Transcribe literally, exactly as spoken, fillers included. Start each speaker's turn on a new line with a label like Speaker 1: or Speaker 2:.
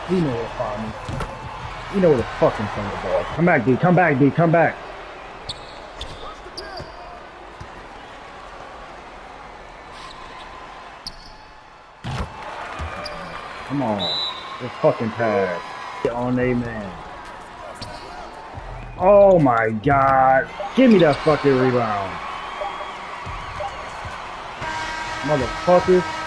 Speaker 1: You know where to find me. You know where to fucking find the ball. Come back, D. Come back, D. Come back. Come on. Just fucking pass. Get on a man. Oh my god. Give me that fucking rebound. Motherfuckers.